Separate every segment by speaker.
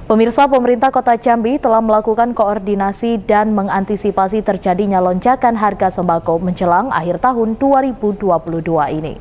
Speaker 1: Pemirsa, pemerintah Kota Jambi telah melakukan koordinasi dan mengantisipasi terjadinya lonjakan harga sembako menjelang akhir tahun 2022 ini.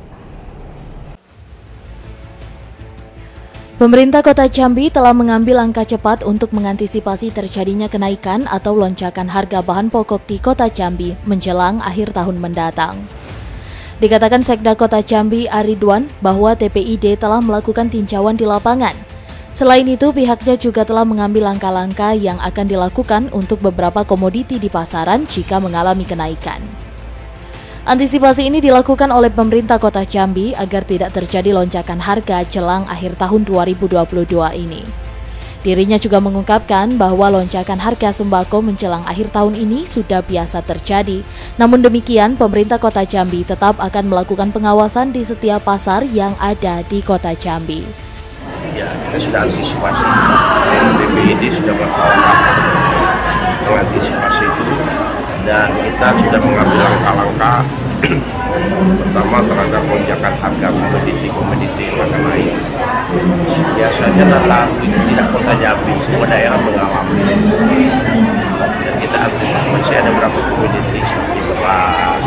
Speaker 1: Pemerintah Kota Jambi telah mengambil langkah cepat untuk mengantisipasi terjadinya kenaikan atau lonjakan harga bahan pokok di Kota Jambi menjelang akhir tahun mendatang. Dikatakan Sekda Kota Jambi Aridwan bahwa TPID telah melakukan tinjauan di lapangan. Selain itu, pihaknya juga telah mengambil langkah-langkah yang akan dilakukan untuk beberapa komoditi di pasaran jika mengalami kenaikan. Antisipasi ini dilakukan oleh pemerintah Kota Jambi agar tidak terjadi lonjakan harga jelang akhir tahun 2022 ini. Dirinya juga mengungkapkan bahwa lonjakan harga sembako menjelang akhir tahun ini sudah biasa terjadi. Namun demikian, pemerintah Kota Jambi tetap akan melakukan pengawasan di setiap pasar yang ada di Kota Jambi.
Speaker 2: Ya, kita sudah antisipasi. TPID sudah melakukan mengantisipasi itu, dan kita sudah mengambil langkah-langkah pertama terhadap lonjakan harga komoditi yang akan naik. Biasanya lalu itu tidak Kota Jambi, semua daerah mengalami. Dan kita antisipasi masih ada beberapa komoditi seperti beras,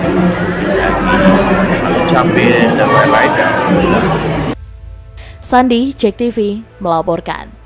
Speaker 2: daging, cabai dan lain-lain.
Speaker 1: Sandi, JEK TV melaporkan.